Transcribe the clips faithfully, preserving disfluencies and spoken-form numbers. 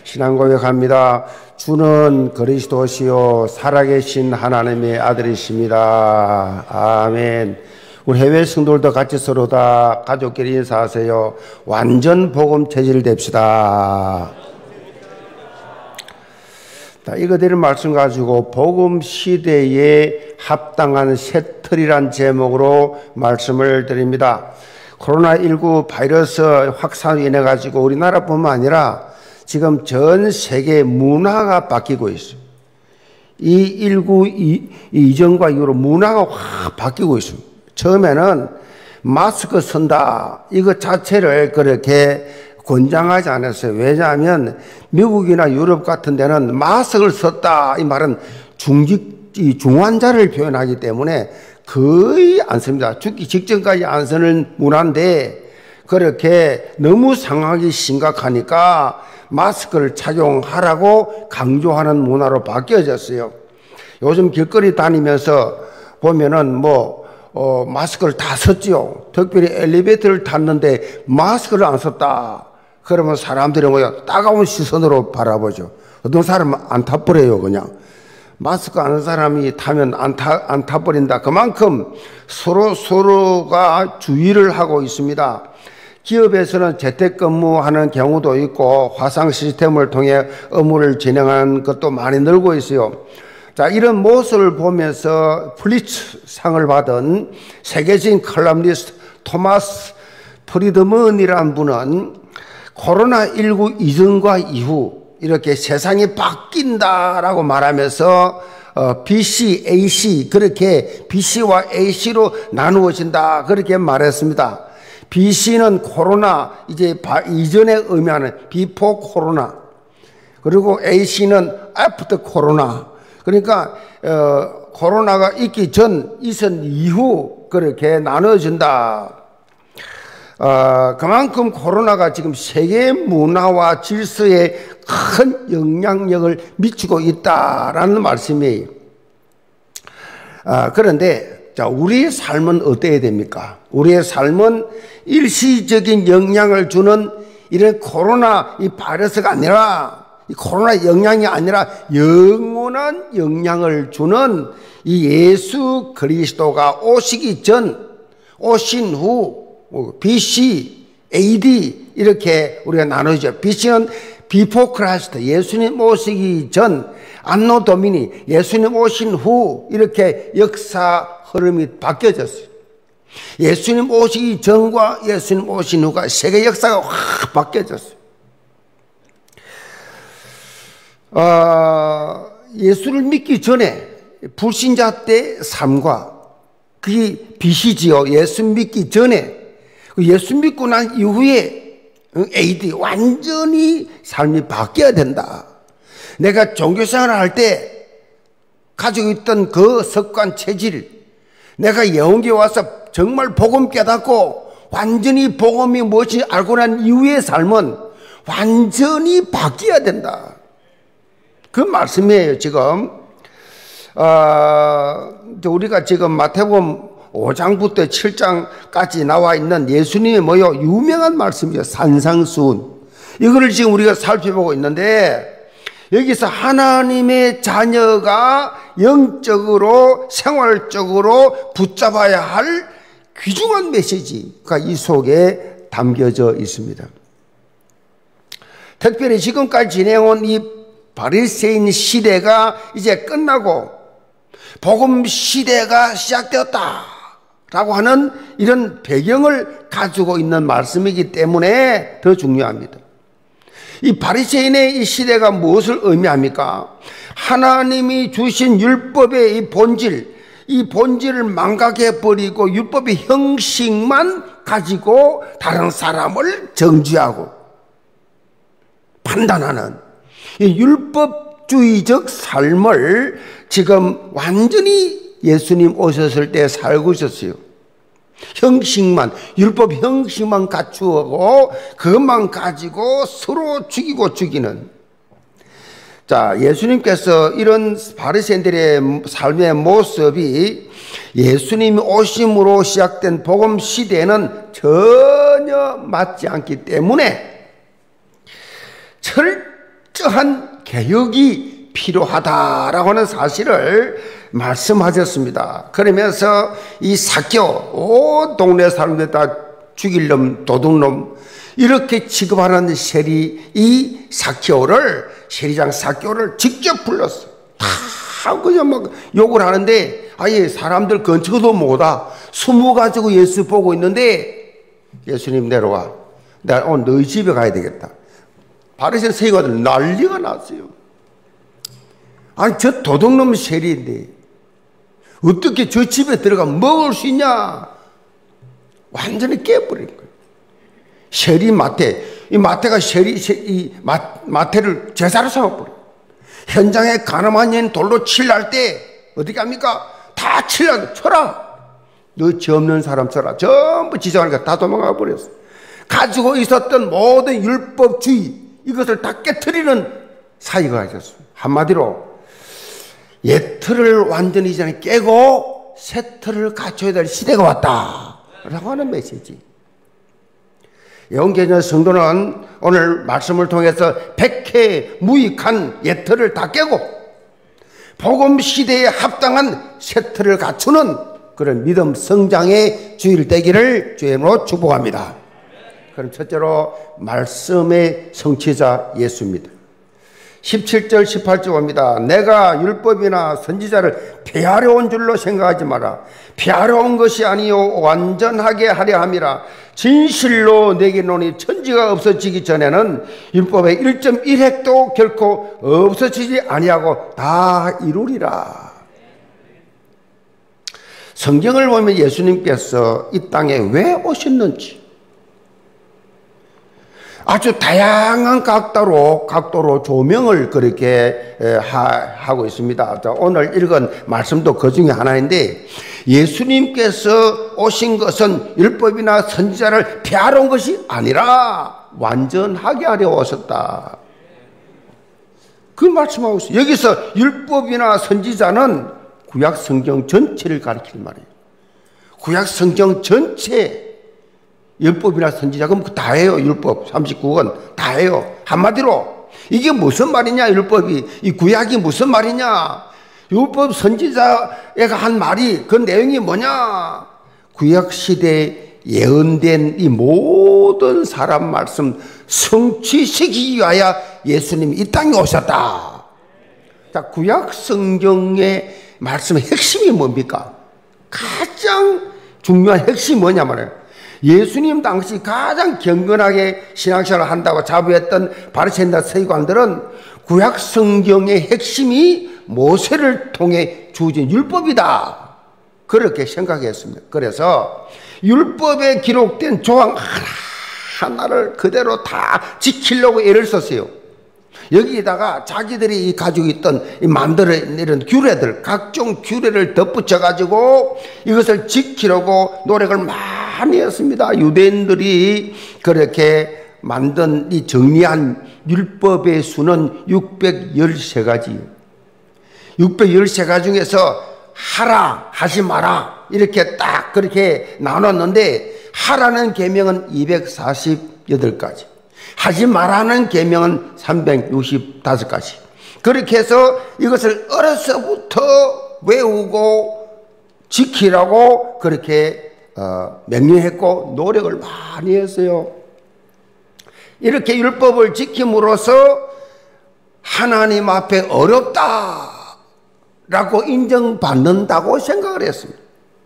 신앙 고백합니다. 주는 그리스도시요 살아계신 하나님의 아들이십니다. 아멘. 우리 해외 성도들도 같이 서로 다 가족끼리 인사하세요. 완전 복음 체질 됩시다. 자, 이거들의 말씀 가지고 복음 시대에 합당한 새틀이란 제목으로 말씀을 드립니다. 코로나십구 바이러스 확산으로 인해 가지고 우리나라뿐만 아니라 지금 전 세계 문화가 바뀌고 있어요. 이 십구 이전과 이후로 문화가 확 바뀌고 있습니다. 처음에는 마스크 쓴다 이것 자체를 그렇게 권장하지 않았어요. 왜냐하면 미국이나 유럽 같은 데는 마스크를 썼다 이 말은 중직, 중환자를 표현하기 때문에 거의 안 씁니다. 죽기 직전까지 안 쓰는 문화인데 그렇게 너무 상황이 심각하니까 마스크를 착용하라고 강조하는 문화로 바뀌어졌어요. 요즘 길거리 다니면서 보면은 뭐 어, 마스크를 다 썼지요. 특별히 엘리베이터를 탔는데 마스크를 안 썼다. 그러면 사람들이 뭐야 따가운 시선으로 바라보죠. 어떤 사람은 안 타버려요. 그냥 마스크 안 하는 사람이 타면 안 타, 안 타버린다. 그만큼 서로 서로가 주의를 하고 있습니다. 기업에서는 재택근무하는 경우도 있고 화상 시스템을 통해 업무를 진행하는 것도 많이 늘고 있어요. 자, 이런 모습을 보면서 플리츠 상을 받은 세계적인 컬럼니스트 토마스 프리드먼이라는 분은 코로나십구 이전과 이후 이렇게 세상이 바뀐다라고 말하면서 어, 비씨, 에이씨 그렇게 비씨와 에이씨로 나누어진다 그렇게 말했습니다. 비씨는 코로나 이제 이전에 의미하는 비포 코로나, 그리고 에이씨는 애프터 코로나. 그러니까 어, 코로나가 있기 전, 있은 이후 그렇게 나눠진다. 어, 그만큼 코로나가 지금 세계 문화와 질서에 큰 영향력을 미치고 있다라는 말씀이에요. 어, 그런데 자, 우리의 삶은 어때야 됩니까? 우리의 삶은 일시적인 영향을 주는 이런 코로나 이 바이러스가 아니라, 이 코로나 영향이 아니라 영원한 영향을 주는 이 예수 그리스도가 오시기 전, 오신 후, 비씨, 에이디 이렇게 우리가 나누죠. 비씨는 비포 크라이스트, 예수님 오시기 전, 안노 도미니, 예수님 오신 후 이렇게 역사 흐름이 바뀌어졌어요. 예수님 오시기 전과 예수님 오신 후가 세계 역사가 확 바뀌어졌어요. 어, 예수를 믿기 전에 불신자 때 삶과 그게 비시지요. 예수 믿기 전에 예수 믿고 난 이후에 에이디 완전히 삶이 바뀌어야 된다. 내가 종교생활을 할 때 가지고 있던 그 습관 체질, 내가 예언교회 와서 정말 복음 깨닫고 완전히 복음이 무엇인지 알고 난 이후의 삶은 완전히 바뀌어야 된다. 그 말씀이에요. 지금 어, 우리가 지금 마태복음 오 장부터 칠 장까지 나와 있는 예수님의 뭐요 유명한 말씀이죠. 산상수훈. 이거를 지금 우리가 살펴보고 있는데 여기서 하나님의 자녀가 영적으로 생활적으로 붙잡아야 할 귀중한 메시지가 이 속에 담겨져 있습니다. 특별히 지금까지 진행한 이 바리새인 시대가 이제 끝나고 복음 시대가 시작되었다 라고 하는 이런 배경을 가지고 있는 말씀이기 때문에 더 중요합니다. 이 바리새인의 이 시대가 무엇을 의미합니까? 하나님이 주신 율법의 이 본질, 이 본질을 망각해버리고 율법의 형식만 가지고 다른 사람을 정죄하고 판단하는 이 율법주의적 삶을 지금 완전히 예수님 오셨을 때 살고 있었어요. 형식만, 율법 형식만 갖추고 그것만 가지고 서로 죽이고 죽이는. 자, 예수님께서 이런 바리새인들의 삶의 모습이 예수님이 오심으로 시작된 복음 시대에는 전혀 맞지 않기 때문에 철저히 철저한 개혁이 필요하다라고 하는 사실을 말씀하셨습니다. 그러면서 이 삭개오, 온 동네 사람들 다 죽일 놈, 도둑놈 이렇게 취급하는 세리 이 삭개오를 세리장 삭개오를 직접 불렀어. 다 그냥 막 욕을 하는데 아예 사람들 근처도 못와 숨어 가지고 예수 보고 있는데 예수님 내려와. 내가 오늘 너희 집에 가야 되겠다. 바리새인 세리가들 난리가 났어요. 아니 저 도둑놈 세리인데 어떻게 저 집에 들어가 먹을 수 있냐? 완전히 깨버린 거예요. 세리 마태, 이 마태가 세리, 이 마, 마태를 제사로 삼아버려. 현장에 가늠한 여인 돌로 칠할 때 어떻게 합니까? 다 칠라, 쳐라. 너 죄 없는 사람 쳐라. 전부 지정하니까 다 도망가 버렸어. 가지고 있었던 모든 율법주의 이것을 다 깨트리는 사이가 있었습니다. 한마디로 옛 틀을 완전히 이전에 깨고 새 틀을 갖춰야 될 시대가 왔다 라고 하는 메시지. 영계전 성도는 오늘 말씀을 통해서 백해 무익한 옛 틀을 다 깨고 복음 시대에 합당한 새 틀을 갖추는 그런 믿음 성장의 주일 되기를 주의 이름으로 축복합니다. 그럼 첫째로 말씀의 성취자 예수입니다. 십칠 절 십팔 절 봅니다. 내가 율법이나 선지자를 폐하려 온 줄로 생각하지 마라. 폐하려 온 것이 아니요 완전하게 하려 함이라. 진실로 내게 노니 천지가 없어지기 전에는 율법의 일 점 일 획도 결코 없어지지 아니하고 다 이루리라. 성경을 보면 예수님께서 이 땅에 왜 오셨는지 아주 다양한 각도로, 각도로 조명을 그렇게 하, 하고 있습니다. 오늘 읽은 말씀도 그 중에 하나인데 예수님께서 오신 것은 율법이나 선지자를 폐하러 온 것이 아니라 완전하게 하려 오셨다. 그 말씀하고 있어요. 여기서 율법이나 선지자는 구약 성경 전체를 가리키는 말이에요. 구약 성경 전체 율법이나 선지자 그럼 다 해요. 율법 삼십구 권 다 해요. 한마디로 이게 무슨 말이냐 율법이 이 구약이 무슨 말이냐 율법 선지자가 한 말이 그 내용이 뭐냐 구약 시대에 예언된 이 모든 사람 말씀 성취시키기 위하여 예수님이 이 땅에 오셨다. 자, 구약 성경의 말씀의 핵심이 뭡니까? 가장 중요한 핵심이 뭐냐 말이에요. 예수님 당시 가장 경건하게 신앙생활을 한다고 자부했던 바리새인과 서기관들은 구약 성경의 핵심이 모세를 통해 주어진 율법이다. 그렇게 생각했습니다. 그래서 율법에 기록된 조항 하나하나를 그대로 다 지키려고 애를 썼어요. 여기다가 자기들이 가지고 있던 만들어내는 규례들, 각종 규례를 덧붙여가지고 이것을 지키려고 노력을 많이 했습니다. 유대인들이 그렇게 만든 이 정리한 율법의 수는 육백십삼 가지. 육백십삼 가지 중에서 하라, 하지 마라 이렇게 딱 그렇게 나눴는데 하라는 계명은 이백사십팔 가지. 하지 말라는 계명은 삼백육십오 가지. 그렇게 해서 이것을 어려서부터 외우고 지키라고 그렇게 어, 명령했고 노력을 많이 했어요. 이렇게 율법을 지킴으로써 하나님 앞에 어렵다라고 인정받는다고 생각을 했습니다.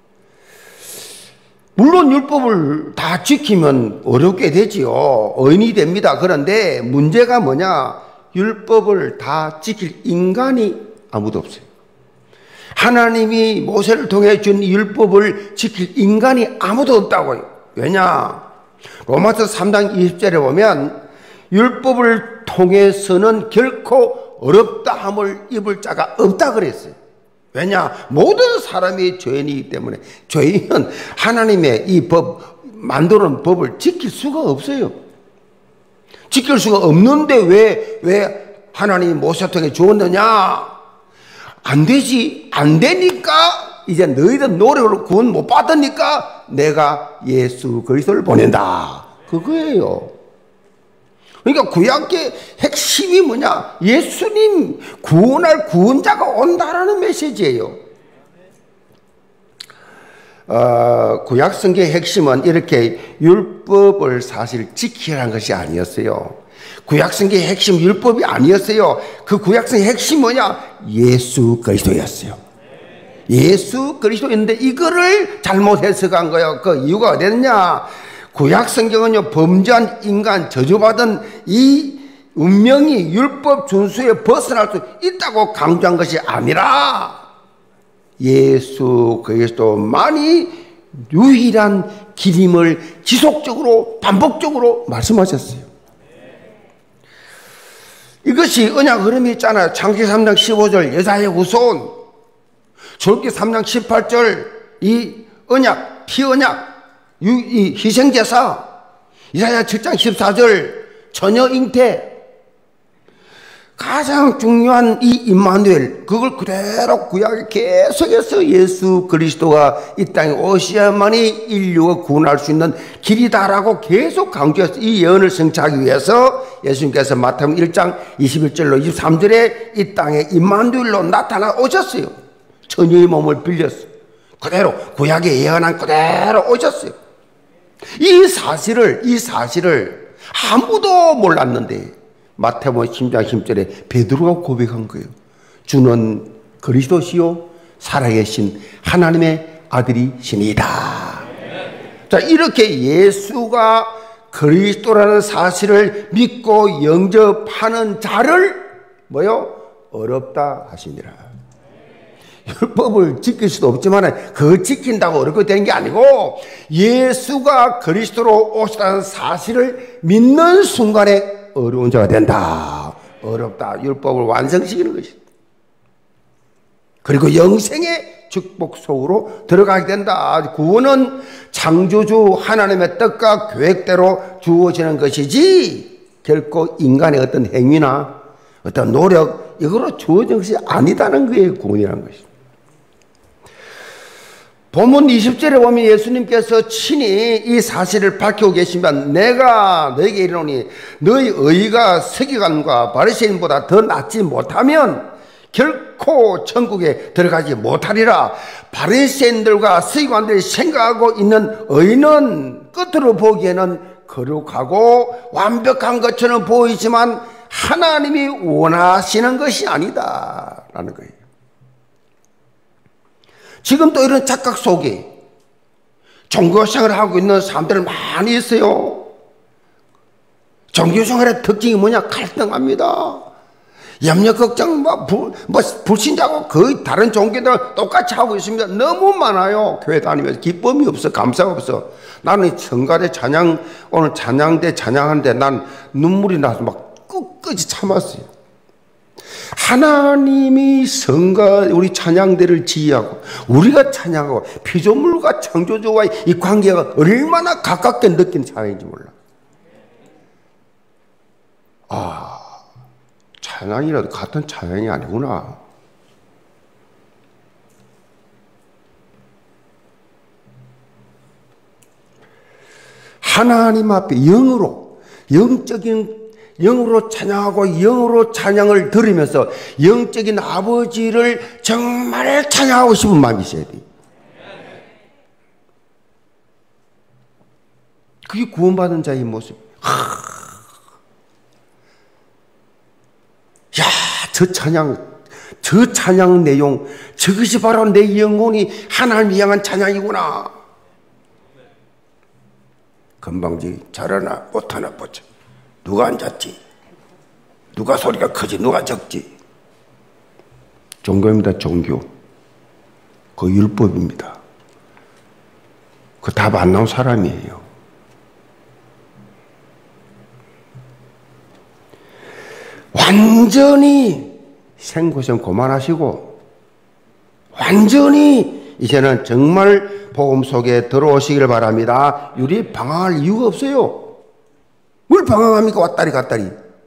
물론 율법을 다 지키면 어렵게 되지요. 어인이 됩니다. 그런데 문제가 뭐냐? 율법을 다 지킬 인간이 아무도 없어요. 하나님이 모세를 통해 준 율법을 지킬 인간이 아무도 없다고요. 왜냐? 로마서 삼 장 이십 절에 보면 율법을 통해서는 결코 어렵다 함을 입을 자가 없다 그랬어요. 왜냐? 모든 사람이 죄인이기 때문에 죄인은 하나님의 이 법, 만드는 법을 지킬 수가 없어요. 지킬 수가 없는데 왜, 왜 하나님이 모세 통해 주었느냐? 안 되지. 안 되니까 이제 너희들 노력으로 구원 못 받으니까 내가 예수 그리스도를 보낸다. 그거예요. 그러니까 구약의 핵심이 뭐냐? 예수님 구원할 구원자가 온다라는 메시지예요. 어, 구약 성경의 핵심은 이렇게 율법을 사실 지키라는 것이 아니었어요. 구약 성경의 핵심 율법이 아니었어요. 그 구약 성경의 핵심이 뭐냐? 예수 그리스도였어요. 예수 그리스도였는데 이거를 잘못 해석한 거예요. 그 이유가 어딨냐? 구약 성경은요, 범죄한 인간, 저주받은 이 운명이 율법 준수에 벗어날 수 있다고 강조한 것이 아니라 예수 그리스도만이 유일한 길임을 지속적으로 반복적으로 말씀하셨어요. 이것이 언약 흐름이 있잖아요. 창세기 삼 장 십오 절 여자의 후손, 출애굽기 삼 장 십팔 절 이 언약, 피언약, 이 희생제사, 이사야 칠 장 십사 절 처녀 잉태, 가장 중요한 이 임마누엘, 그걸 그대로 구약에 계속해서 예수 그리스도가 이 땅에 오셔야만이 인류가 구원할 수 있는 길이다라고 계속 강조해서 이 예언을 성취하기 위해서 예수님께서 마태복음 일 장 이십일 절로 이십삼 절에 이 땅에 임마누엘로 나타나 오셨어요. 처녀의 몸을 빌렸어요. 그대로 구약에 예언한 그대로 오셨어요. 이 사실을 이 사실을 아무도 몰랐는데 마태복음 십 장 십 절에 베드로가 고백한 거예요. 주는 그리스도시요 살아계신 하나님의 아들이시니이다. 자, 이렇게 예수가 그리스도라는 사실을 믿고 영접하는 자를 뭐요? 어렵다 하시니라. 율법을 지킬 수도 없지만 그걸 지킨다고 어렵게 되는 게 아니고 예수가 그리스도로 오시다는 사실을 믿는 순간에 어려운 자가 된다. 어렵다. 율법을 완성시키는 것이다. 그리고 영생의 축복 속으로 들어가게 된다. 구원은 창조주 하나님의 뜻과 계획대로 주어지는 것이지 결코 인간의 어떤 행위나 어떤 노력 이거로 주어진 것이 아니다는 거예요. 구원이라는 것이. 본문 이십 절에 보면 예수님께서 친히 이 사실을 밝히고 계시면 내가 너에게 이르노니 너희 의가 서기관과 바리새인보다 더 낫지 못하면 결코 천국에 들어가지 못하리라. 바리새인들과 서기관들이 생각하고 있는 의는 끝으로 보기에는 거룩하고 완벽한 것처럼 보이지만 하나님이 원하시는 것이 아니다 라는 거예요. 지금 또 이런 착각 속에 종교생활을 하고 있는 사람들 많이 있어요. 종교생활의 특징이 뭐냐? 갈등합니다. 염려 걱정 뭐, 불, 뭐 불신자고 거의 다른 종교들 똑같이 하고 있습니다. 너무 많아요. 교회 다니면서 기쁨이 없어, 감사가 없어. 나는 성가대 찬양, 오늘 찬양대 찬양하는데 난 눈물이 나서 막 끝까지 참았어요. 하나님이 성가 우리 찬양대를 지휘하고 우리가 찬양하고 피조물과 창조주와의 이 관계가 얼마나 가깝게 느끼는 찬양인지 몰라. 아, 찬양이라도 같은 찬양이 아니구나. 하나님 앞에 영으로 영적인 영으로 찬양하고 영으로 찬양을 들으면서 영적인 아버지를 정말 찬양하고 싶은 마음이 있어야 돼. 그게 구원받은 자의 모습. 하. 야, 저 찬양, 저 찬양 내용, 저것이 바로 내 영혼이 하나님을 향한 찬양이구나. 건방지 잘하나 못하나 보자. 누가 앉았지? 누가 소리가 크지? 누가 적지? 종교입니다. 종교. 그 율법입니다. 그 답 안 나온 사람이에요. 완전히 생고생 그만하시고 완전히 이제는 정말 복음 속에 들어오시기를 바랍니다. 우리 방황할 이유가 없어요. 뭘 방황합니까? 왔다리 갔다리.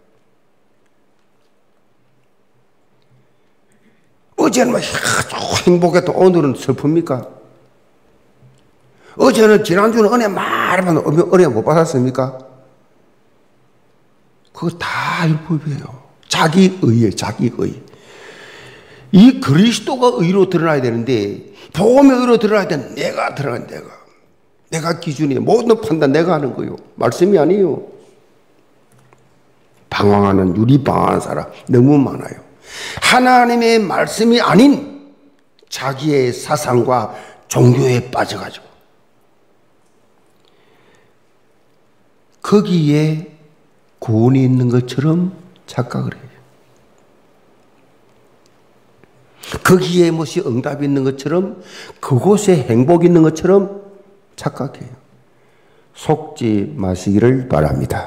어제는 막 행복했던 오늘은 슬픕니까? 어제는 지난주는 은혜 많이 받았는데 은혜 못 받았습니까? 그거 다 율법이에요. 자기 의에 자기 의. 이 그리스도가 의로 드러나야 되는데 복음의 의로 드러나야 되는 내가 드러난 내가. 내가 기준이에요. 모든 판단 내가 하는 거예요. 말씀이 아니에요. 방황하는 유리 방황하는 사람 너무 많아요. 하나님의 말씀이 아닌 자기의 사상과 종교에 빠져가지고 거기에 구원이 있는 것처럼 착각을 해요. 거기에 무엇이 응답이 있는 것처럼 그곳에 행복이 있는 것처럼 착각해요. 속지 마시기를 바랍니다.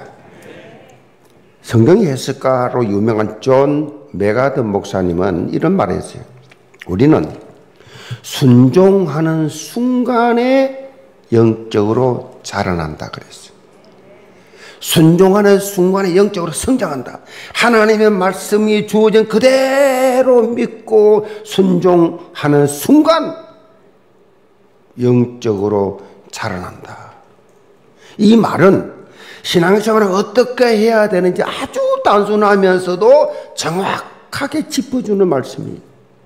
성경 해석가로 유명한 존 메가드 목사님은 이런 말을 했어요. 우리는 순종하는 순간에 영적으로 자라난다 그랬어요. 순종하는 순간에 영적으로 성장한다. 하나님의 말씀이 주어진 그대로 믿고 순종하는 순간 영적으로 자라난다. 이 말은 신앙생활을 어떻게 해야 되는지 아주 단순하면서도 정확하게 짚어주는 말씀이에요.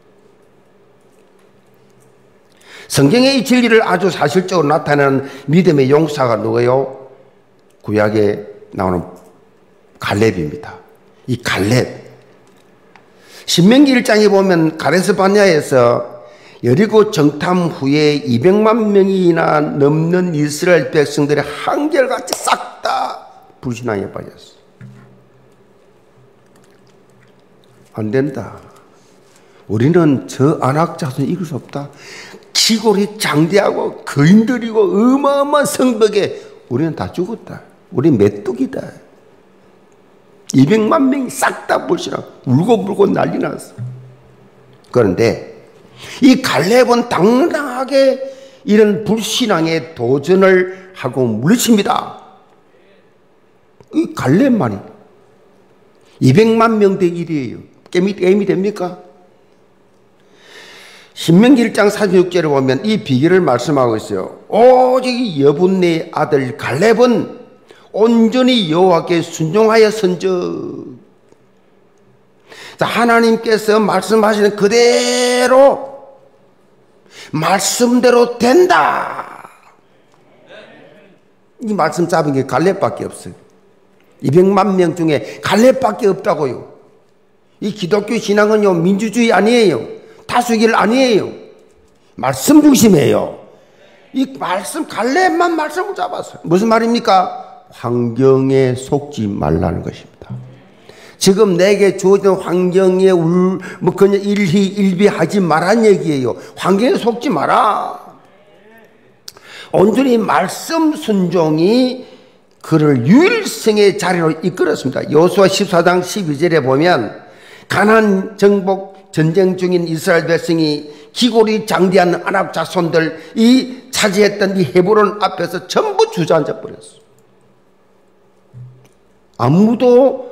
성경의 이 진리를 아주 사실적으로 나타내는 믿음의 용사가 누구예요? 구약에 나오는 갈렙입니다. 이 갈렙. 신명기 일 장에 보면 가데스 바네아에서 여리고 정탐 후에 이백만 명이나 넘는 이스라엘 백성들이 한결같이 싹 다 불신앙에 빠졌어. 안 된다. 우리는 저 안악자손 이길 수 없다. 기골이 장대하고 거인들이고 어마어마한 성벽에 우리는 다 죽었다. 우리 메뚜기다. 이백만 명이 싹 다 불신앙. 울고 불고 난리 났어. 그런데 이 갈렙은 당당하게 이런 불신앙에 도전을 하고 물리칩니다. 이 갈렙만이 이백만 명 대 일이에요. 게임이, 게임이 됩니까? 신명기 일 장 사십육 절을 보면 이 비결을 말씀하고 있어요. 오직 여분네 아들 갈렙은 온전히 여호와께 순종하여 선적. 하나님께서 말씀하시는 그대로 말씀대로 된다. 이 말씀 잡은 게 갈렙밖에 없어요. 이백만 명 중에 갈렙밖에 없다고요. 이 기독교 신앙은요 민주주의 아니에요. 다수길 아니에요. 말씀 중심이에요. 이 말씀 갈렙만 말씀을 잡았어요. 무슨 말입니까? 환경에 속지 말라는 것입니다. 지금 내게 주어진 환경에 울, 뭐 그냥 일희 일비하지 말란 얘기예요. 환경에 속지 마라. 온전히 말씀 순종이 그를 유일성의 자리로 이끌었습니다. 여호수아 십사 장 십이 절에 보면 가나안 정복 전쟁 중인 이스라엘 백성이 기골이 장대한 아낙 자손들이 차지했던 이 헤브론 앞에서 전부 주저앉아 버렸어. 아무도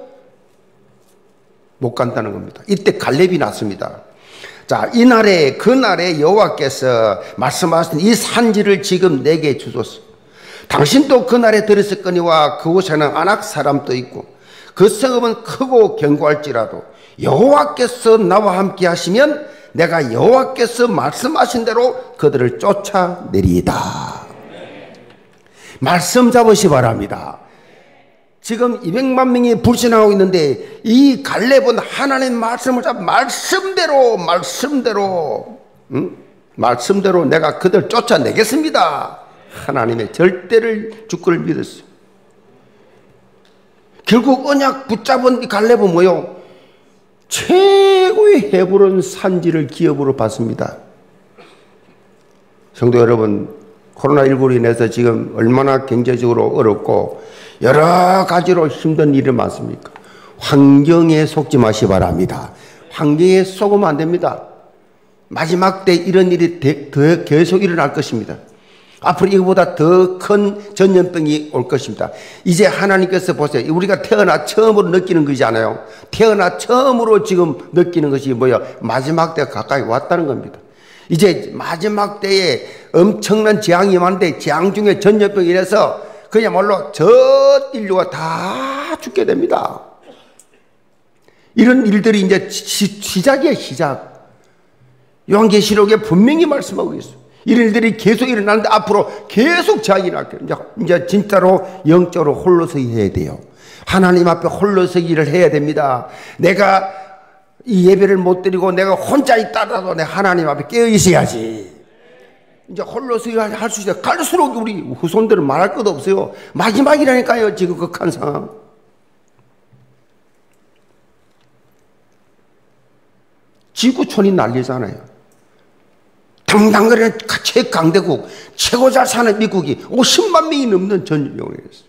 못 간다는 겁니다. 이때 갈렙이 났습니다. 자, 이날에 그날에 여호와께서 말씀하신 이 산지를 지금 내게 주소서. 당신도 그날에 들었을거니와 그곳에는 아낙 사람도 있고 그 성읍은 크고 견고할지라도 여호와께서 나와 함께 하시면 내가 여호와께서 말씀하신 대로 그들을 쫓아내리이다. 말씀 잡으시 바랍니다. 지금 이백만 명이 불신하고 있는데 이 갈렙은 하나님 말씀을 잡 말씀대로 말씀대로 응? 말씀대로 내가 그들 쫓아내겠습니다. 하나님의 절대를 주권을 믿었어요. 결국 언약 붙잡은 이 갈렙은 뭐요? 최고의 헤브론 산지를 기업으로 받습니다. 성도 여러분, 코로나십구로 인해서 지금 얼마나 경제적으로 어렵고 여러 가지로 힘든 일이 많습니까? 환경에 속지 마시 바랍니다. 환경에 속으면 안 됩니다. 마지막 때 이런 일이 더 계속 일어날 것입니다. 앞으로 이거보다 더 큰 전염병이 올 것입니다. 이제 하나님께서 보세요. 우리가 태어나 처음으로 느끼는 것이잖아요. 태어나 처음으로 지금 느끼는 것이 뭐예요? 마지막 때가 가까이 왔다는 겁니다. 이제 마지막 때에 엄청난 재앙이 많은데 재앙 중에 전염병이 이래서 그야말로 전 인류가 다 죽게 됩니다. 이런 일들이 이제 시, 시작이에요, 시작. 요한계시록에 분명히 말씀하고 있어요. 이런 일들이 계속 일어나는데 앞으로 계속 제약이 날 거예요. 이제, 이제 진짜로 영적으로 홀로서기 해야 돼요. 하나님 앞에 홀로서기를 해야 됩니다. 내가 이 예배를 못 드리고 내가 혼자 있다라도 내가 하나님 앞에 깨어 있어야지. 이제 홀로서기를 할 수 있어요. 갈수록 우리 후손들은 말할 것도 없어요. 마지막이라니까요, 지금 극한 상황. 지구촌이 난리잖아요. 당당거리는 최강대국, 최고 잘 사는 미국이 오십만 명이 넘는 전염병을 했어요.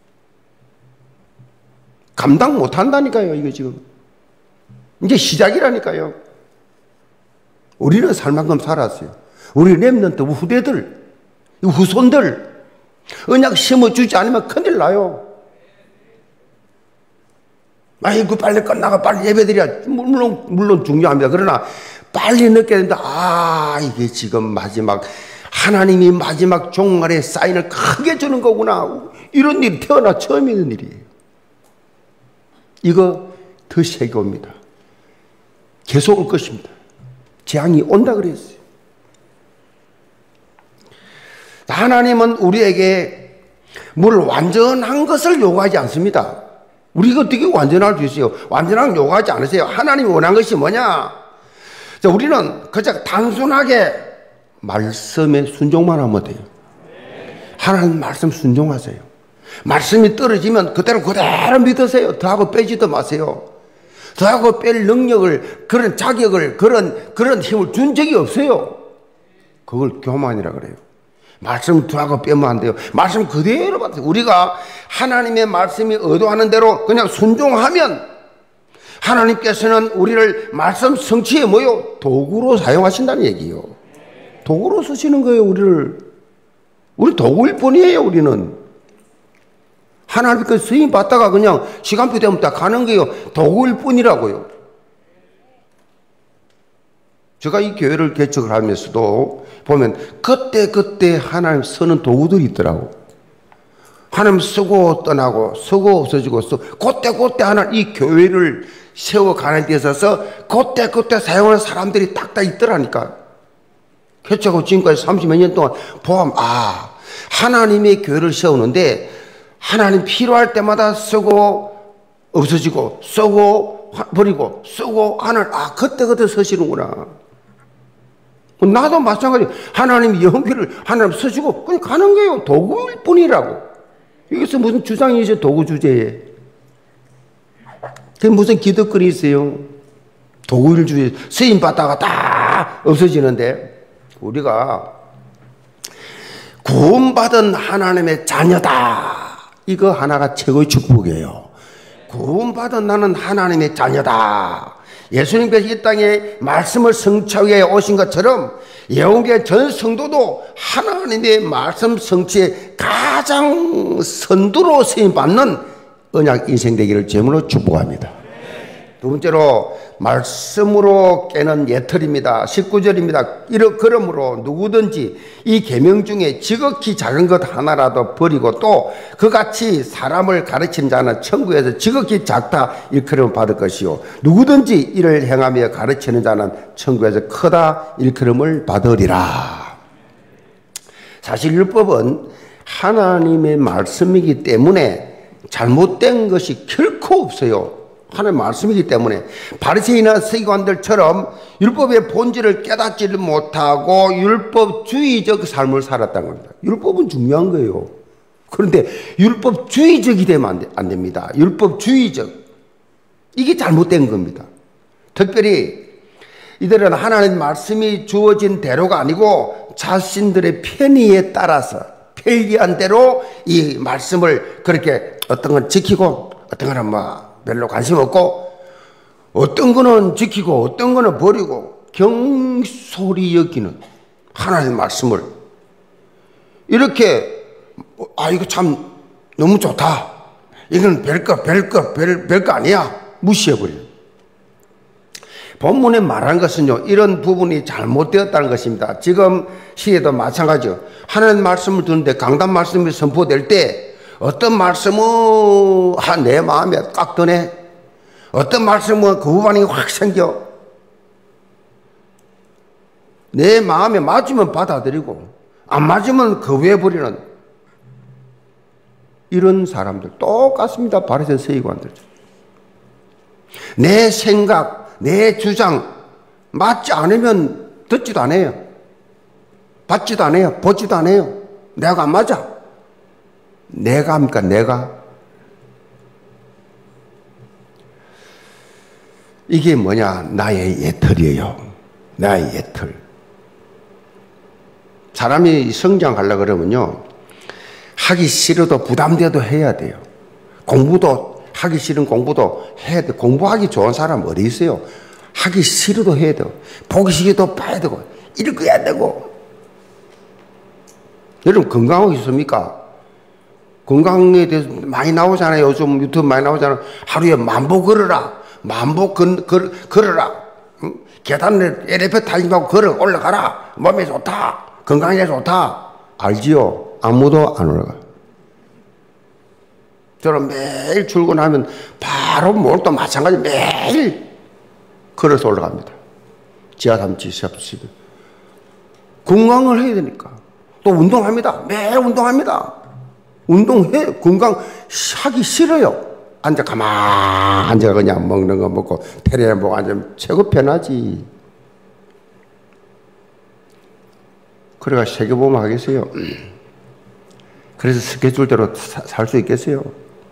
감당 못 한다니까요, 이거 지금. 이제 시작이라니까요. 우리는 살 만큼 살았어요. 우리 렘넌트 후대들, 후손들, 언약 심어주지 않으면 큰일 나요. 아이고, 빨리 끝나가, 빨리 예배드려야, 물론, 물론 중요합니다. 그러나, 빨리 늦게 된다. 아, 이게 지금 마지막, 하나님이 마지막 종말의 사인을 크게 주는 거구나. 이런 일이 태어나 처음 있는 일이에요. 이거 더 세게 옵니다. 계속 올 것입니다. 재앙이 온다 그랬어요. 하나님은 우리에게 뭘 완전한 것을 요구하지 않습니다. 우리가 어떻게 완전할 수 있어요? 완전한 요구하지 않으세요. 하나님이 원한 것이 뭐냐? 자, 우리는 그저 단순하게 말씀에 순종만 하면 돼요. 하나님 말씀 순종하세요. 말씀이 떨어지면 그대로 그대로 믿으세요. 더하고 빼지도 마세요. 더하고 뺄 능력을, 그런 자격을, 그런, 그런 힘을 준 적이 없어요. 그걸 교만이라 그래요. 말씀 더하고 빼면 안 돼요. 말씀 그대로 받으세요. 우리가 하나님의 말씀이 의도하는 대로 그냥 순종하면 하나님께서는 우리를 말씀 성취에 뭐요? 도구로 사용하신다는 얘기예요. 도구로 쓰시는 거예요, 우리를. 우리 도구일 뿐이에요, 우리는. 하나님께 쓰임 받다가 그냥 시간표 되면 다 가는 거예요. 도구일 뿐이라고요. 제가 이 교회를 개척을 하면서도 보면 그때그때 하나님 쓰는 도구들이 있더라고. 하나님 쓰고 떠나고 쓰고 없어지고 쓰고 그때그때 하나님 이 교회를 세워가는 데 있어서 그때그때 사용하는 사람들이 딱딱 있더라니까. 개척하고 지금까지 삼십몇 년 동안 보면 아, 하나님의 교회를 세우는데 하나님 필요할 때마다 쓰고 없어지고 쓰고 버리고 쓰고 하나님 아 그때그때 쓰시는구나. 나도 마찬가지. 하나님 영계를 하나님 쓰시고 그냥 가는 거예요. 도구일 뿐이라고. 이것은 무슨 주장이죠? 도구 주제에. 그게 무슨 기득권이 있어요? 도구일 주제 쓰임 받다가 다 없어지는데 우리가 구원받은 하나님의 자녀다. 이거 하나가 최고의 축복이에요. 구원받은 나는 하나님의 자녀다. 예수님께서 이 땅에 말씀을 성취하기 위해 오신 것처럼 예언계 전 성도도 하나님의 말씀 성취에 가장 선두로 쓰임받는 언약 인생 되기를 제물로 축복합니다. 두 번째로 말씀으로 깨는 예틀입니다. 십구 절입니다. 이러 그러므로 누구든지 이 계명 중에 지극히 작은 것 하나라도 버리고 또 그같이 사람을 가르친 자는 천국에서 지극히 작다 일컬음 받을 것이요 누구든지 이를 행하며 가르치는 자는 천국에서 크다 일컬음을 받으리라. 사실 율법은 하나님의 말씀이기 때문에 잘못된 것이 결코 없어요. 하나님의 말씀이기 때문에 바리새인이나 서기관들처럼 율법의 본질을 깨닫지를 못하고 율법주의적 삶을 살았다는 겁니다. 율법은 중요한 거예요. 그런데 율법주의적이 되면 안 됩니다. 율법주의적. 이게 잘못된 겁니다. 특별히 이들은 하나님 말씀이 주어진 대로가 아니고 자신들의 편의에 따라서 편리한 대로 이 말씀을 그렇게 어떤 건 지키고 어떤 거는 뭐 별로 관심 없고 어떤 거는 지키고 어떤 거는 버리고 경솔히 여기는 하나님의 말씀을 이렇게 아 이거 참 너무 좋다. 이건 별거 별거 별, 별거 아니야. 무시해버려요. 본문에 말한 것은요 이런 부분이 잘못되었다는 것입니다. 지금 시에도 마찬가지죠. 하나님 말씀을 듣는데 강단 말씀이 선포될 때 어떤 말씀은 아, 내 마음에 깍 드네. 어떤 말씀은 그 반응이 확 생겨. 내 마음에 맞으면 받아들이고 안 맞으면 거부해버리는 이런 사람들 똑같습니다. 바리새인 서기관들. 내 생각, 내 주장 맞지 않으면 듣지도 않아요. 받지도 않아요. 보지도 않아요. 내가 안 맞아. 내가 합니까? 내가. 이게 뭐냐? 나의 예틀이에요. 나의 예틀. 사람이 성장하려고 그러면요, 하기 싫어도 부담돼도 해야 돼요. 공부도 하기 싫은 공부도 해야 돼. 공부하기 좋은 사람 어디 있어요? 하기 싫어도 해야 되고 보기 싫어도 봐야 되고 읽어야 되고. 여러분 건강하고 있습니까? 건강에 대해서 많이 나오잖아요. 요즘 유튜브 많이 나오잖아요. 하루에 만보 걸어라. 만보 건, 걸, 걸어라. 응? 계단을 엘리베이터 타지 말고 걸어 올라가라. 몸에 좋다. 건강에 좋다. 알지요? 아무도 안 올라가요. 저는 매일 출근하면 바로 뭘또 마찬가지 매일 걸어서 올라갑니다. 지하 삼 층, 지하 칠 층. 건강을 해야 되니까. 또 운동합니다. 매일 운동합니다. 운동해. 건강 하기 싫어요. 앉아 가만 앉아 그냥 먹는 거 먹고 테레비 보고 앉으면 최고 편하지. 그래가 세계보험 하겠어요? 그래서 스케줄대로 살 수 있겠어요?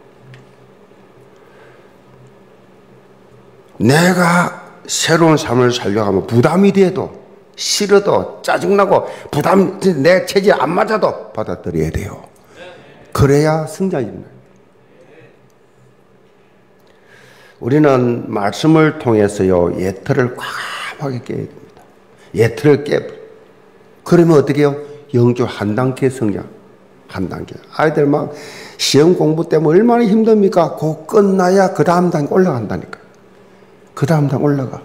내가 새로운 삶을 살려고 하면 부담이 돼도 싫어도 짜증나고 부담 내 체질 안 맞아도 받아들여야 돼요. 그래야 성장입니다. 우리는 말씀을 통해서요 예틀을 과감하게 깨야 됩니다. 예틀을 깨. 그러면 어떻게 해요? 영적 한 단계 성장. 한 단계. 아이들 막 시험 공부 때문에 얼마나 힘듭니까? 그거 끝나야 그 다음 단계 올라간다니까. 그 다음 단계 올라가.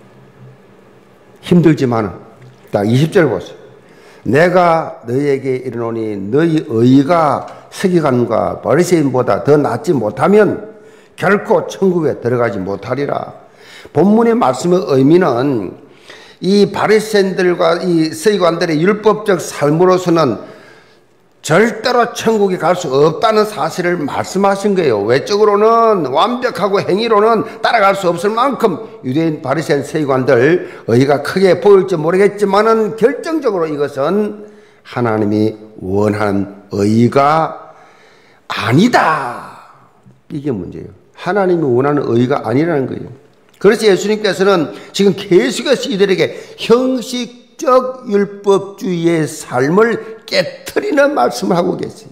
힘들지만은 딱 이십 절 보세요. 내가 너희에게 이르노니 너희 의가 서기관과 바리새인보다 더 낫지 못하면 결코 천국에 들어가지 못하리라. 본문의 말씀의 의미는 이 바리새인들과 이 서기관들의 율법적 삶으로서는 절대로 천국에 갈 수 없다는 사실을 말씀하신 거예요. 외적으로는 완벽하고 행위로는 따라갈 수 없을 만큼 유대인 바리새인 서기관들 의가 크게 보일지 모르겠지만은 결정적으로 이것은 하나님이 원하는 의가 아니다. 이게 문제예요. 하나님이 원하는 의가 아니라는 거예요. 그래서 예수님께서는 지금 계속해서 이들에게 형식적 율법주의의 삶을 깨트리는 말씀을 하고 계세요.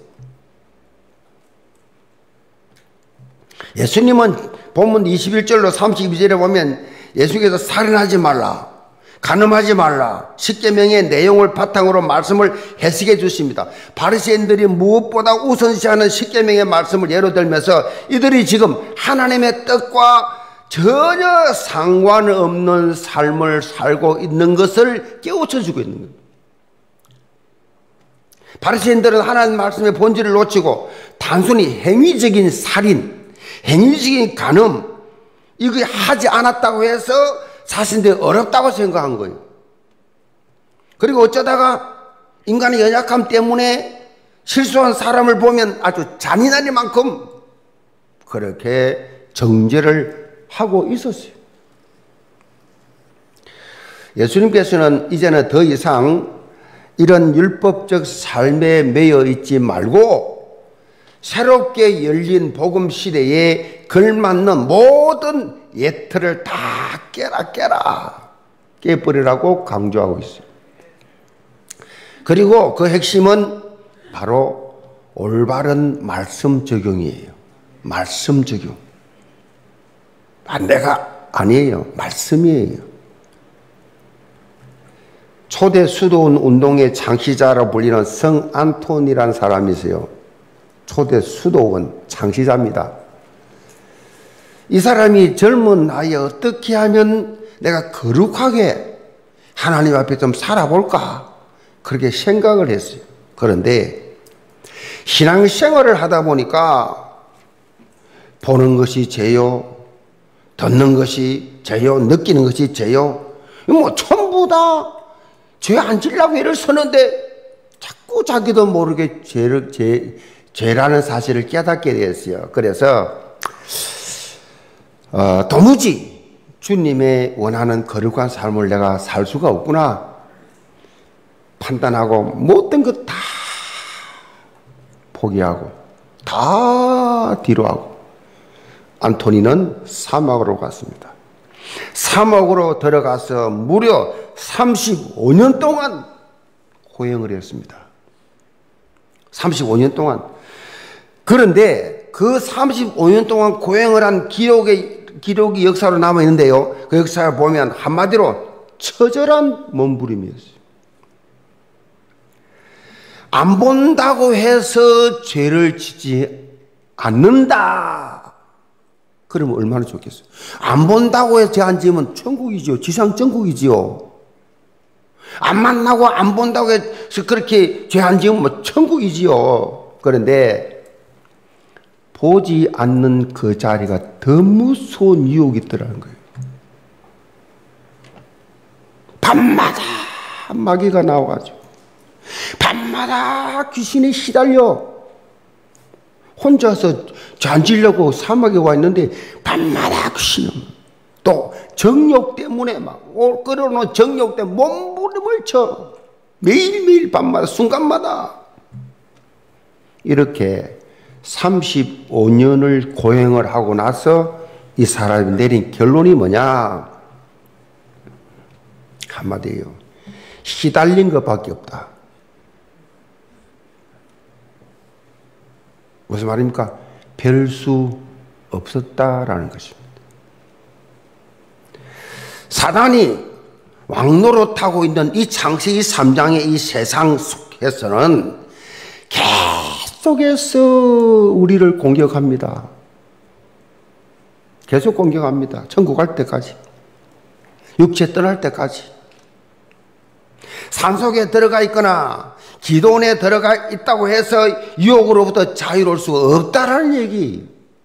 예수님은 본문 이십일 절로 삼십이 절에 보면 예수님께서 살인하지 말라, 간음하지 말라, 십계명의 내용을 바탕으로 말씀을 해석해 주십니다. 바리새인들이 무엇보다 우선시하는 십계명의 말씀을 예로 들면서 이들이 지금 하나님의 뜻과 전혀 상관없는 삶을 살고 있는 것을 깨우쳐주고 있는 겁니다. 바리새인들은 하나님 말씀의 본질을 놓치고 단순히 행위적인 살인, 행위적인 간음 이거 하지 않았다고 해서 자신들이 어렵다고 생각한 거예요. 그리고 어쩌다가 인간의 연약함 때문에 실수한 사람을 보면 아주 잔인하니만큼 그렇게 정죄를 하고 있었어요. 예수님께서는 이제는 더 이상 이런 율법적 삶에 매여 있지 말고 새롭게 열린 복음 시대에 걸맞는 모든 예틀을 다 깨라 깨라 깨버리라고 강조하고 있어요. 그리고 그 핵심은 바로 올바른 말씀 적용이에요. 말씀 적용. 아, 내가 아니에요. 말씀이에요. 초대 수도원 운동의 창시자로 불리는 성 안톤이라는 사람이 있어요. 초대 수도원 창시자입니다. 이 사람이 젊은 나이에 어떻게 하면 내가 거룩하게 하나님 앞에 좀 살아볼까 그렇게 생각을 했어요. 그런데 신앙생활을 하다 보니까 보는 것이 죄요, 듣는 것이 죄요, 느끼는 것이 죄요. 뭐 전부 다 죄 안 지려고 애를 쓰는데 자꾸 자기도 모르게 죄를, 죄, 죄라는 사실을 깨닫게 됐어요. 그래서 어, 도무지 주님의 원하는 거룩한 삶을 내가 살 수가 없구나 판단하고 모든 것 다 포기하고 다 뒤로하고 안토니는 사막으로 갔습니다. 사막으로 들어가서 무려 삼십오 년 동안 고행을 했습니다. 삼십오 년 동안. 그런데 그 삼십오 년 동안 고행을 한 기록의, 기록이 역사로 남아있는데요. 그 역사를 보면 한마디로 처절한 몸부림이었어요. 안 본다고 해서 죄를 지지 않는다. 그러면 얼마나 좋겠어요. 안 본다고 해서 죄 안 지으면 천국이지요. 지상 천국이지요. 안 만나고 안 본다고 해서 그렇게 죄 안 지으면 뭐 천국이지요. 그런데 보지 않는 그 자리가 더 무서운 유혹이 있더라는 거예요. 밤마다 마귀가 나와가지고 밤마다 귀신에 시달려 혼자서 잔지려고 사막에 와 있는데 밤마다 귀신, 또 정욕 때문에 막 끌어놓은 정욕 때문에 몸부림을 쳐 매일매일 밤마다 순간마다 이렇게 삼십오 년을 고행을 하고 나서 이 사람이 내린 결론이 뭐냐? 한마디예요. 시달린 것밖에 없다. 무슨 말입니까? 별 수 없었다라는 것입니다. 사단이 왕노릇하고 있는 이 창세기 삼 장의 이 세상 속에서는 계속해서 우리를 공격합니다. 계속 공격합니다. 천국 갈 때까지. 육체 떠날 때까지. 산속에 들어가 있거나 기도원에 들어가 있다고 해서 유혹으로부터 자유로울 수 없다라는 얘기.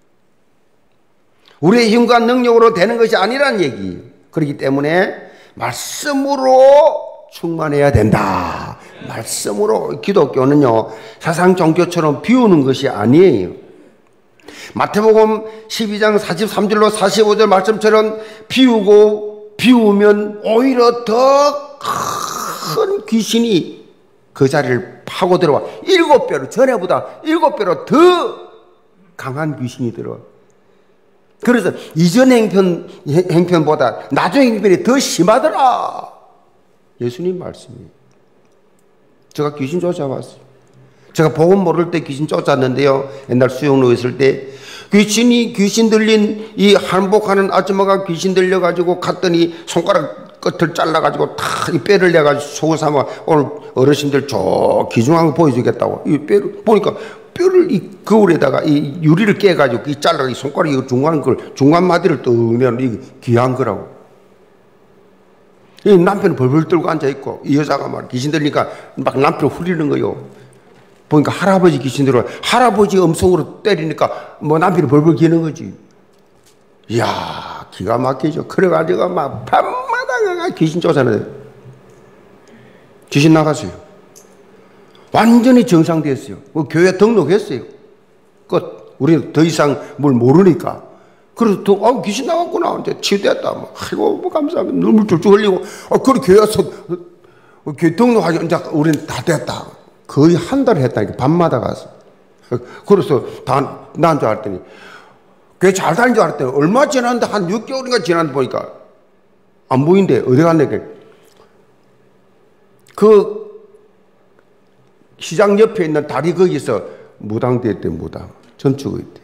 우리의 힘과 능력으로 되는 것이 아니라는 얘기. 그렇기 때문에 말씀으로 충만해야 된다. 말씀으로. 기독교는요, 세상 종교처럼 비우는 것이 아니에요. 마태복음 십이 장 사십삼 절로 사십오 절 말씀처럼 비우고 비우면 오히려 더 큰 귀신이 그 자리를 파고 들어와. 일곱 배로, 전에보다 일곱 배로 더 강한 귀신이 들어와. 그래서 이전 행편, 행편보다 나중 행편이 더 심하더라. 예수님 말씀이에요. 제가 귀신 쫓아봤어요. 제가 복음 모를 때 귀신 쫓았는데요. 옛날 수영로 있을 때 귀신이, 귀신 들린 이 한복하는 아줌마가 귀신 들려가지고 갔더니 손가락 끝을 잘라가지고 다 이 뼈를 내가지고 속을 삼아 오늘 어르신들 저 기중한 거 보여주겠다고. 이 뼈를 보니까 뼈를 이 거울에다가 이 유리를 깨가지고 이 잘라 이 손가락 이 중간 걸 중간 마디를 떡 내는 이 귀한 거라고. 이 남편은 벌벌 떨고 앉아 있고 이 여자가 막 귀신 들리니까 막 남편 후리는 거요. 보니까 할아버지 귀신 들어 할아버지 음성으로 때리니까 뭐 남편이 벌벌 기는 거지. 이야 기가 막히죠. 그래가지고 막 밤마다 귀신 쫓아내요. 귀신 나갔어요. 완전히 정상됐어요. 뭐 교회 등록했어요. 끝. 우리는 더 이상 뭘 모르니까. 그래서 또, 아, 귀신 나갔구나. 이제 치유됐다. 뭐, 아이고, 뭐, 감사합니다. 눈물 쫄쫄 흘리고, 아, 그래, 교회 와서, 어, 교회 등록하기, 이제 우리는 다 됐다. 거의 한 달 했다니까. 밤마다 가서. 그래서 다, 난 줄 알았더니, 교회 잘 다닌 줄 알았더니, 얼마 지났는데, 한 육 개월인가 지났는데 보니까, 안 보인대. 어디 갔네. 그 시장 옆에 있는 다리 거기서 무당됐대. 무당 점추고 있대.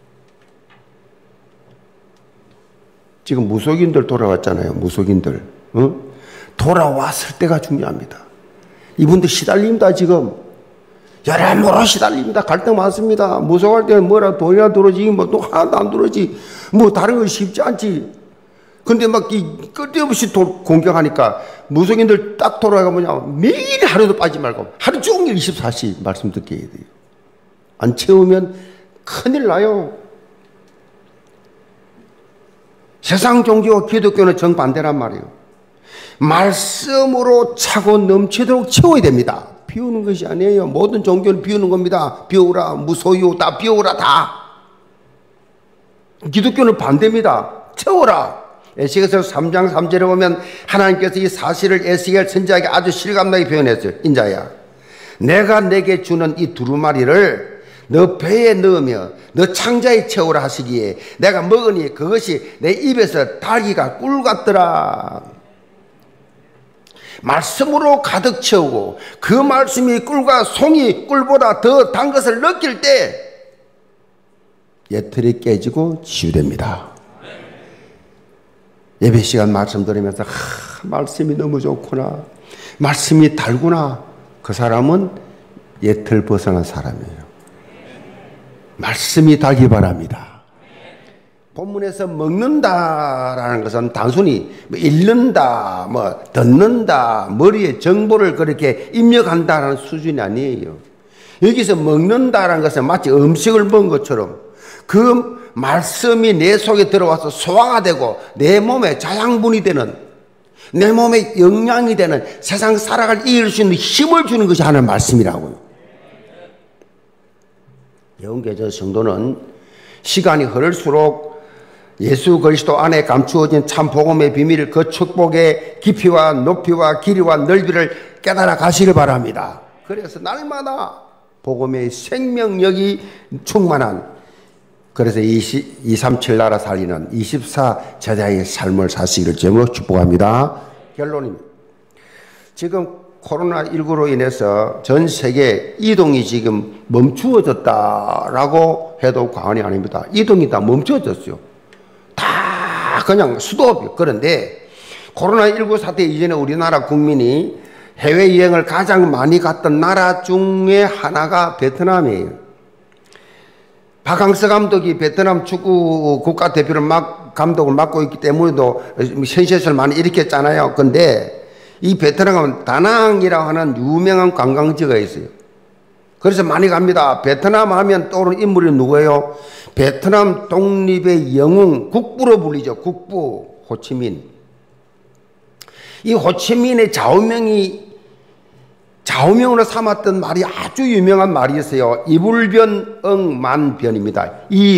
지금 무속인들 돌아왔잖아요. 무속인들 어? 돌아왔을 때가 중요합니다. 이분들 시달립니다. 지금 여러모로 시달립니다. 갈등 많습니다. 무속할 때는 뭐라 돈이나 들어오지 뭐 또 하나도 안 들어오지 뭐 다른 거 쉽지 않지. 근데 막 이 끝없이 공격하니까 무속인들 딱 돌아가 뭐냐 매일 하루도 빠지지 말고 하루 종일 이십사 시 말씀 듣게 해야 돼요. 안 채우면 큰일 나요. 세상 종교와 기독교는 정반대란 말이에요. 말씀으로 차고 넘치도록 채워야 됩니다. 비우는 것이 아니에요. 모든 종교는 비우는 겁니다. 비우라, 무소유 다 비우라 다. 기독교는 반대입니다. 채워라. 에스겔서 삼 장 삼 절에 보면 하나님께서 이 사실을 에스겔 선지자에게 아주 실감나게 표현했어요. 인자야, 내가 내게 주는 이 두루마리를 너 배에 넣으며 너 창자에 채우라 하시기에 내가 먹으니 그것이 내 입에서 달기가 꿀 같더라. 말씀으로 가득 채우고 그 말씀이 꿀과 송이 꿀보다 더 단 것을 느낄 때 예틀이 깨지고 치유됩니다. 예배 시간 말씀 들으면서 하, 말씀이 너무 좋구나, 말씀이 달구나. 그 사람은 예틀 벗어난 사람이에요. 말씀이 달기 바랍니다. 본문에서 먹는다라는 것은 단순히 뭐 읽는다, 뭐 듣는다, 머리에 정보를 그렇게 입력한다는 수준이 아니에요. 여기서 먹는다라는 것은 마치 음식을 먹은 것처럼 그 말씀이 내 속에 들어와서 소화가 되고 내 몸에 자양분이 되는, 내 몸에 영양이 되는, 세상 살아갈 이길 수 있는 힘을 주는 것이 하나님의 말씀이라고요. 영계적 성도는 시간이 흐를수록 예수 그리스도 안에 감추어진 참 복음의 비밀, 그 축복의 깊이와 높이와 길이와 넓이를 깨달아 가시길 바랍니다. 그래서 날마다 복음의 생명력이 충만한, 그래서 이백삼십칠 나라 살리는 이십사 제자의 삶을 사시기를 제목으로 축복합니다. 결론입니다. 지금 코로나십구로 인해서 전 세계 이동이 지금 멈추어졌다라고 해도 과언이 아닙니다. 이동이 다 멈추어졌어요. 다 그냥 수도. 그런데 코로나십구 사태 이전에 우리나라 국민이 해외여행을 가장 많이 갔던 나라 중에 하나가 베트남이에요. 박항서 감독이 베트남 축구 국가대표를 막 감독을 맡고 있기 때문에도 센세이션을 많이 일으켰잖아요. 근데 이 베트남은 다낭이라고 하는 유명한 관광지가 있어요. 그래서 많이 갑니다. 베트남 하면 떠오르는 인물이 누구예요? 베트남 독립의 영웅, 국부로 불리죠. 국부, 호치민. 이 호치민의 좌우명이, 좌우명으로 삼았던 말이 아주 유명한 말이 있어요. 이불변응만변입니다.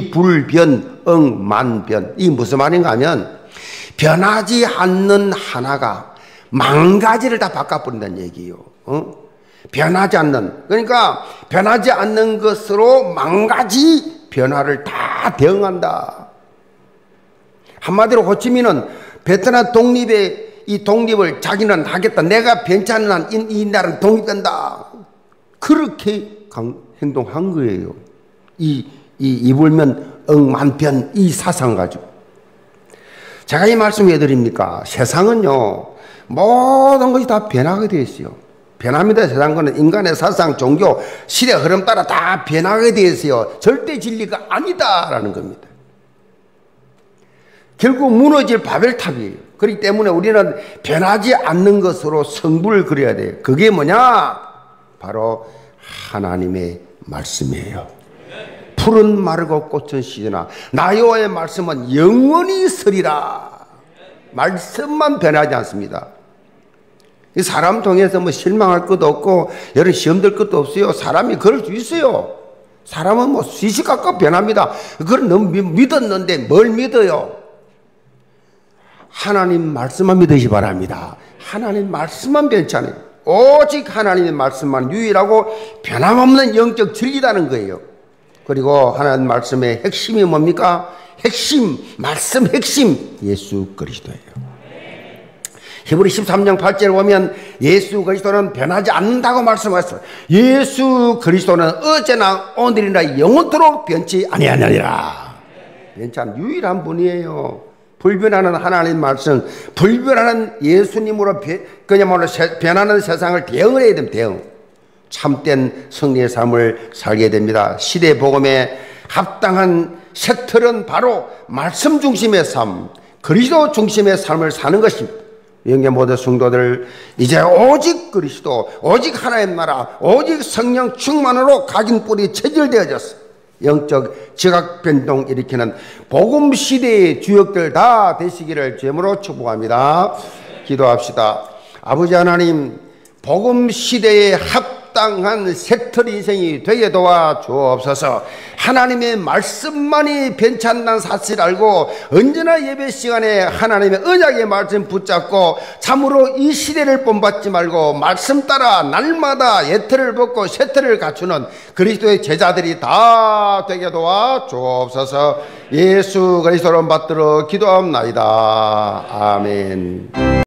이불변응만변. 이 무슨 말인가 하면 변하지 않는 하나가 만 가지를 다 바꿔버린다는 얘기예요. 어? 변하지 않는, 그러니까 변하지 않는 것으로 만 가지 변화를 다 대응한다. 한마디로 호치민은 베트남 독립의 이 독립을 자기는 하겠다, 내가 괜찮은 한 이 나라는 독립된다, 그렇게 강, 행동한 거예요. 이, 이 이불면 응만변 이 사상 가지고. 제가 이 말씀 왜 드립니까? 세상은요 모든 것이 다 변하게 되어 있어요. 변합니다. 세상 거는 인간의 사상, 종교, 시대 흐름 따라 다 변하게 되어 있어요. 절대 진리가 아니다라는 겁니다. 결국 무너질 바벨탑이에요. 그렇기 때문에 우리는 변하지 않는 것으로 성부를 그려야 돼요. 그게 뭐냐? 바로 하나님의 말씀이에요. 풀은 마르고 꽃은 시드나 나 여호와의 말씀은 영원히 서리라. 말씀만 변하지 않습니다. 사람 통해서 뭐 실망할 것도 없고 여러 시험 들 것도 없어요. 사람이 그럴 수 있어요. 사람은 뭐 시시각각 변합니다. 그걸 너무 믿었는데 뭘 믿어요? 하나님 말씀만 믿으시 바랍니다. 하나님 말씀만 변찮아요. 오직 하나님의 말씀만 유일하고 변함없는 영적 진리라는 거예요. 그리고 하나님 말씀의 핵심이 뭡니까? 핵심, 말씀 핵심, 예수 그리스도예요. 히브리 십삼 장 팔 절에 보면 예수 그리스도는 변하지 않는다고 말씀하셨어요. 예수 그리스도는 어제나 오늘이나 영원토록 변치 아니하느니라. 변치 않은 유일한 분이에요. 불변하는 하나님 말씀, 불변하는 예수님으로 그야말로 변하는 세상을 대응을 해야 됩니다. 대응. 참된 승리의 삶을 살게 됩니다. 시대 복음에 합당한 새 틀은 바로 말씀 중심의 삶, 그리스도 중심의 삶을 사는 것입니다. 영계 모든 성도들, 이제 오직 그리스도, 오직 하나님 나라, 오직 성령 충만으로 각인 뿌리 체질되어졌어. 영적 지각 변동 일으키는 복음 시대의 주역들 다 되시기를 주님으로 축복합니다. 기도합시다. 아버지 하나님, 복음 시대에 합당한 새털 인생이 되게 도와 주옵소서. 하나님의 말씀만이 괜찮다는 사실 알고 언제나 예배 시간에 하나님의 언약의 말씀 붙잡고 참으로 이 시대를 본받지 말고 말씀 따라 날마다 예털을 벗고 새털을 갖추는 그리스도의 제자들이 다 되게 도와 주옵소서. 예수 그리스도로 받들어 기도합나이다. 아멘.